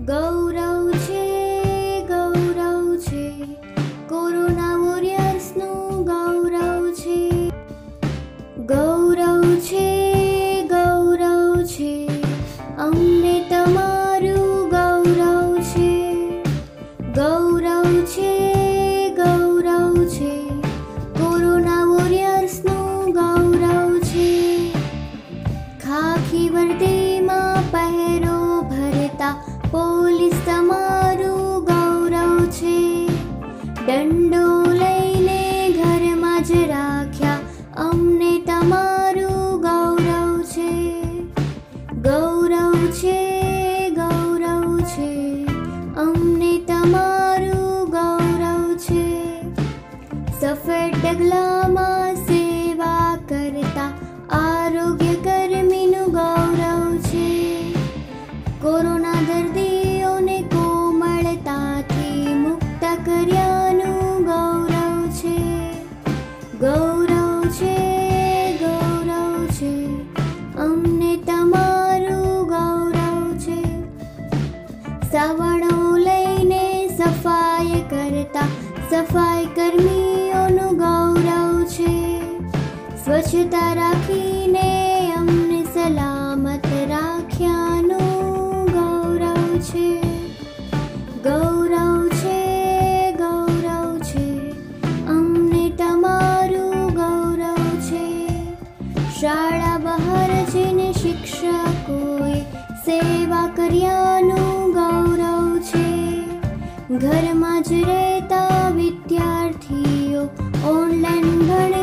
ગૌરવ છે કોરોના વોરિયર્સનું ગૌરવ છે. ગૌરવ છે અમને તમારું ગૌરવ છે. ગૌરવ છે કોરોના વોરિયર્સનું ગૌરવ છે. ખાખી વર્દીમાં પહેરો ભરતા પોલીસ તમારું ગૌરવ છે. દંડો લઈને ઘરમાં જ રાખ્યા અમને તમારું ગૌરવ છે. ગૌરવ છે અમને તમારું ગૌરવ છે. સફેદ ડગલામાં સેવા કરતા આરોગ્ય કર્મીનું ગૌરવ છે. કોરોના દર્દીઓને કોમળતાથી મુક્ત કર્યાનું ગૌરવ છે. ગૌરવ છે અમને તમારું ગૌરવ છે. સવણો લઈને સફાઈ કરતા સફાઈ કર્મીઓનું ગૌરવ છે. સ્વચ્છતા રાખીને અમને સલામત રાખ્યાનું ગૌરવ છે. ગૌરવ છે અમને તમારું ગૌરવ છે. શાળા બહાર જઈને શિક્ષકોએ સેવા કર્યાનું ગૌરવ છે. ઘરમાં જ રહેતા વિદ્યાર્થીઓ ઓનલાઈન ભણે